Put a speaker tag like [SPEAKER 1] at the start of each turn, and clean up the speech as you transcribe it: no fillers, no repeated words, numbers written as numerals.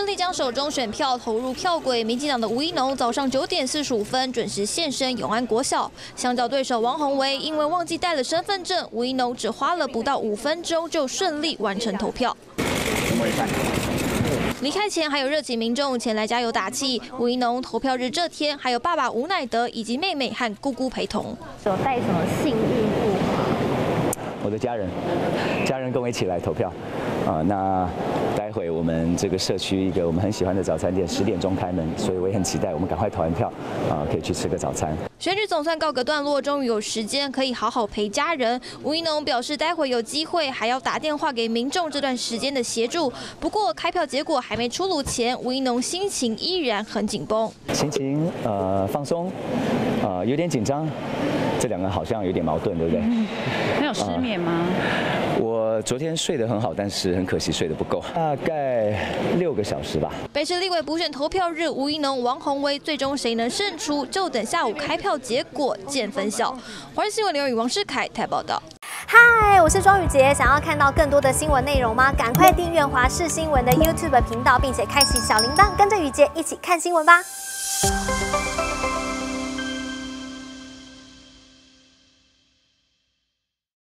[SPEAKER 1] 顺利将手中选票投入票柜，民进党的吴怡农早上9点45分准时现身永安国小，相较对手王宏维，因为忘记带了身份证，吴怡农只花了不到5分钟就顺利完成投票。离开前还有热情民众前来加油打气。吴怡农投票日这天，还有爸爸吴乃德以及妹妹和姑姑陪同。
[SPEAKER 2] 有带什么幸运物吗？
[SPEAKER 3] 我的家人跟我一起来投票，那待会我们这个社区一个我们很喜欢的早餐店10点钟开门，所以我也很期待我们赶快投完票，可以去吃个早餐。
[SPEAKER 1] 选举总算告个段落，终于有时间可以好好陪家人。吴怡农表示，待会有机会还要打电话给民众这段时间的协助。不过开票结果还没出炉前，吴怡农心情依然很紧绷，
[SPEAKER 3] 心情放松，有点紧张。这两个好像有点矛盾，对不对？
[SPEAKER 2] 没有失眠吗？
[SPEAKER 3] 我昨天睡得很好，但是很可惜睡得不够，大概6个小时吧。
[SPEAKER 1] 北市立委补选投票日，吴怡农、王宏维最终谁能胜出，就等下午开票结果见分晓。华视新闻刘宇、王世凯台报道。
[SPEAKER 4] 嗨，我是庄宇杰，想要看到更多的新闻内容吗？赶快订阅华视新闻的 YouTube 频道，并且开启小铃铛，跟着宇杰一起看新闻吧。